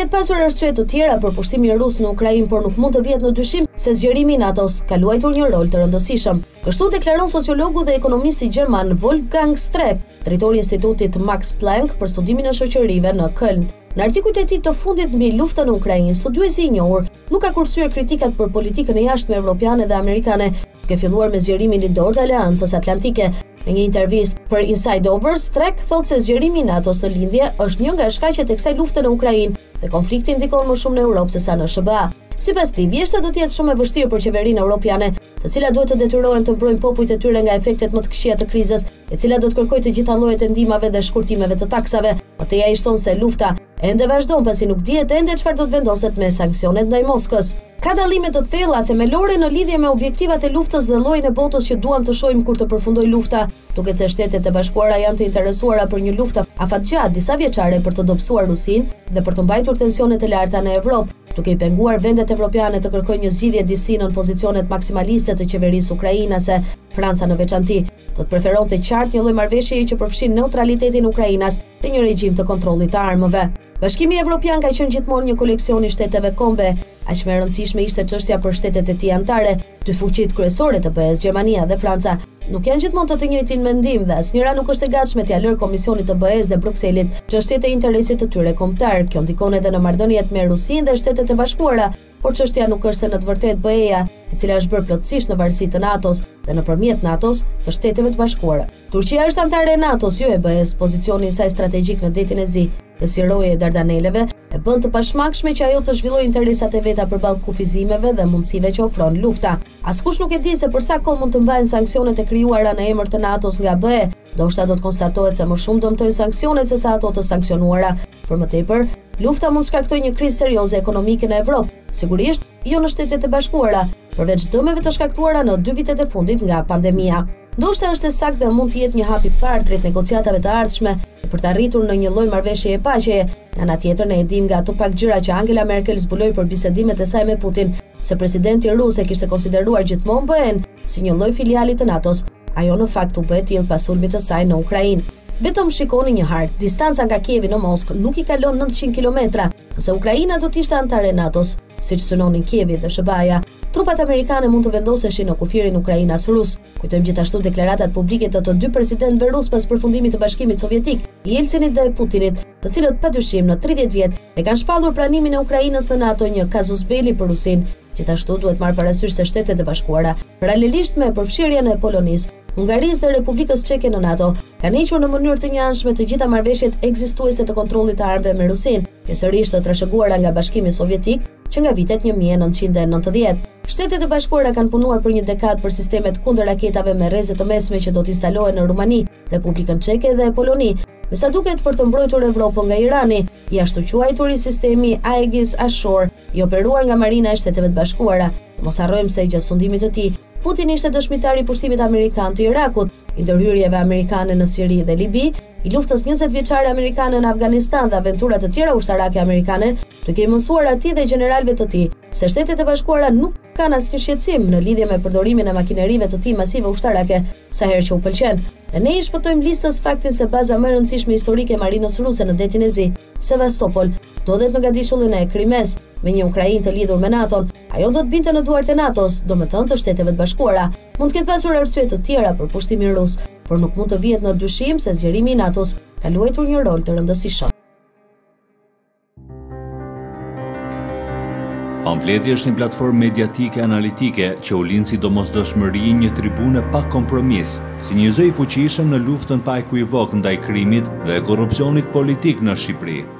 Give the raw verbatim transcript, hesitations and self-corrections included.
ketë pasur arsye të tjera për pushtimin rus në Ukrainë, por nuk mund të vjet në dyshim se zgjerimi i NATO-s ka luajtur një rol të rëndësishëm. Kështu deklaron sociologu dhe ekonomisti gjerman Wolfgang Streeck, drejtori i Institutit Max Planck për studimin e shoqërive në Köln. Në artikujt e tij të fundit mbi luftën në Ukrainë, studiuesi i njohur nuk ka kursyer kritikat për politikën e jashtme evropiane dhe amerikane, duke filluar me zgjerimin lindor të Aleancës Atlantike. Në një intervistë për Inside Over, Streeck thotë se zgjerimi i NATO-s në lindje është një nga shkaqet e kësaj lufte në Ukrainë dhe konflikti ndikon më shumë në Europë se sa në S B A. Sipas tij, vjeshta do të jetë shumë e vështirë për qeverinë europiane, të cilat duhet të detyrohen të mbrojnë popujt e tyre nga efektet më të këqija të krizës, e cila do të kërkojë të gjitha llojet e ndihmave dhe shkurtimeve të taksave. Matteja i shton se lufta ende vazhdon pasi nuk dihet ende çfarë do të vendoset me sanksionet ndaj Moskës. Ka dallime të thella themelore në lidhje me objektivat e luftës dhe llojin e botës që duam të shohim kur të përfundojë lufta. Duket se Shtetet e Bashkuara janë të interesuara për një luftë afatgjatë disa vjeçare për të dobësuar Rusinë dhe për të mbajtur tensionet e larta në Evropë, duke i penguar vendet evropiane të kërkojnë një zgjidhje disi në pozicionet maksimaliste të qeverisë ukrainase. Franca në veçanti do të preferonte qartë një lloj marrëveshjeje që përfshin neutralitetin e Ukrainës dhe një regjim të kontrollit të armëve. Bashkimi Evropian ka qenë gjithmonë një koleksion i shteteve kombe. Aq më e rëndësishme ishte çështja për shtetet e tij anëtare. Dy fuqitë kryesore të B E S, Gjermania dhe Franca, nuk janë gjithmonë të të njëjtin mendim dhe asnjëra nuk është e gatshme t'ia lërë Komisionit të B E S dhe Brukselit çështjet e interesit të tyre kombëtar. Kjo ndikon edhe në marrëdhëniet me Rusinë dhe Shtetet e Bashkuara, por çështja nuk është se në të vërtetë B E A, e cila është bërë plotësisht në varësi të NATO-s dhe nëpërmjet NATO-s të Shteteve të Bashkuara. Turqia është anëtare e NATO-s, jo e B E S. Pozicioni i saj strategjik në detin e Zi dhe si roje e Dardaneleve e bën të pashmangshme që ajo të zhvillojë interesat e veta përballë kufizimeve dhe mundësive që ofron lufta. Askush nuk e di se për sa kohë mund të mbajnë sanksionet e krijuara në emër të NATO-s nga B E. Ndoshta do të konstatohet se më shumë dëmtojnë sanksionet se sa ato të sanksionuara. Për më tepër, lufta mund të shkaktojë një krizë serioze ekonomike në Evropë, sigurisht jo në Shtetet e Bashkuara, përveç dëmeve të shkaktuara në dy vitet e fundit nga pandemia. Ndoshta është e saktë dhe mund të jetë një hap i parë drejt negociatave të ardhshme për të arritur në një lloj marrëveshjeje paqeje. Nga ana tjetër ne e dimë nga ato pak gjëra që Angela Merkel zbuloi për bisedimet e saj me Putin, se presidenti rus e kishte konsideruar gjithmonë B E-n si një lloj filiali të NATO-s. Ajo në fakt u bë e tillë pas sulmit të saj në Ukrainë. Vetëm shikoni një hartë, distanca nga Kievi në Moskë nuk i kalon nëntëqind kilometra, nëse Ukraina do të ishte anëtare e NATO-s, siç synonin Kievi dhe S B A-ja. Trupat amerikane mund të vendoseshin në kufirin Ukrainas rus. Kujtojmë gjithashtu deklaratat publike të të dy presidentëve rus pas përfundimit të Bashkimit Sovjetik, Jelcinit dhe Putinit, të cilët padyshim në tridhjetë vjet e kanë shpallur pranimin e Ukrainës në NATO, një casus belli për Rusinë. Gjithashtu duhet marrë parasysh se Shtetet e Bashkuara, paralelisht me përfshirjen e Polonisë, Hungarisë dhe Republikës Çeke në NATO, kanë hequr në mënyrë të njëanshme të gjitha marrëveshjet ekzistuese të kontrollit të armëve me Rusinë, pjesërisht të trashëguara nga Bashkimi Sovjetik që nga vitet një mijë e nëntëqind e nëntëdhjetë. Shtetet e Bashkuara kanë punuar për një dekadë për sistemet kundër raketave me rreze të mesme që do të instalohen në Rumani, Republikën Çeke dhe Poloni, me sa duket për të mbrojtur Evropën nga Irani. I ashtu quajturi sistemi Aegis Ashore, i operuar nga Marina e Shteteve të Bashkuara. Mos harrojmë se gjatë sundimit të tij, Putin ishte dëshmitar i pushtimit amerikan të Irakut, i ndërhyrjeve amerikane në Siri dhe Libi, i luftës njëzet vjeçare amerikane në Afganistan dhe aventurat të tjera ushtarake amerikane, duke i mësuar atij dhe gjeneralëve të tij se Shtetet e Bashkuara nuk kanë asnjë shqetësim në lidhje me përdorimin e makinerive të tij masive ushtarake, sa herë që u pëlqen. Dhe ne i shpëtojmë listës faktin se baza më e rëndësishme historike e marinës ruse në detin e Zi, Sevastopol, ndodhet në gadishullin e Krimes, me një Ukrainë të lidhur me NATO-n. Ajo do të binte në duart e NATO-s, domethënë të Shteteve të Bashkuara. Mund të ketë pasur arsye të tjera për pushtimin rus, por nuk mund të vihet në dyshim se zgjerimi i NATO-s ka luajtur një rol të rëndësishëm. Pamfleti është një platformë mediatike analitike që u lind si domosdoshmëri, një tribune pa kompromis, si një zë i fuqishëm në luftën pa ekuivok ndaj krimit dhe korrupsionit politik në Shqipëri.